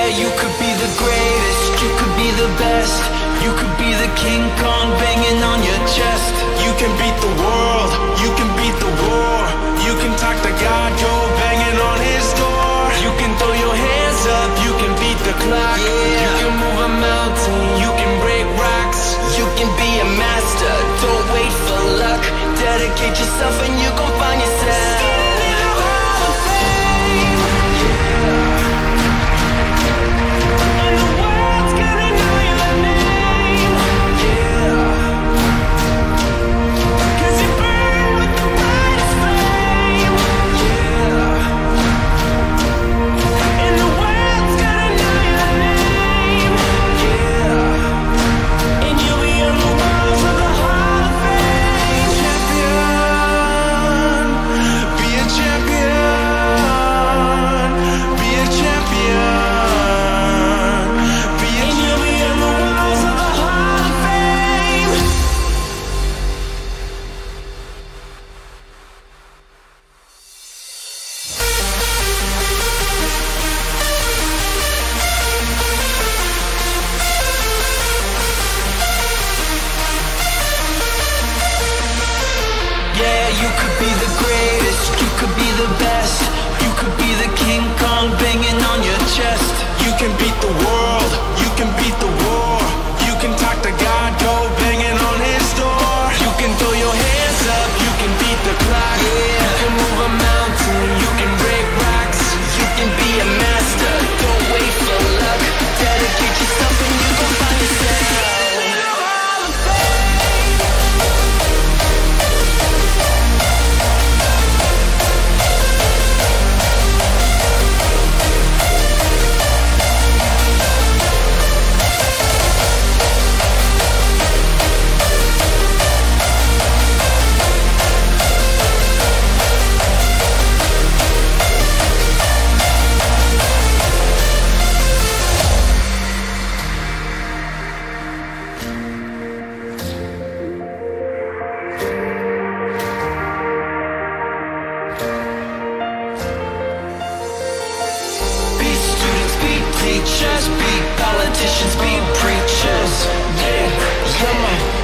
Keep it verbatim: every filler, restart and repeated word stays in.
you could be the greatest, you could be the best. You could be the King Kong banging on your chest. You can beat the world, you can beat the war. You can talk to God, go banging on his door. You can throw your hands up, you can beat the clock. Yeah. You can move a mountain, you can break rocks. You can be a master, don't wait for luck. Dedicate yourself and you gon' find yourself. You could be the greatest, you could be the best. You could be the King Kong banging on your chest. You can beat the world, you can beat the war. You can talk to God, go banging on his door. You can throw your hands up, you can beat the clock. Yeah. You can move a mountain, you can break rocks. You can be a master, don't wait for luck. Dedicate yourself and you gon' find yourself. Teachers, be politicians, be preachers. Yeah, come on.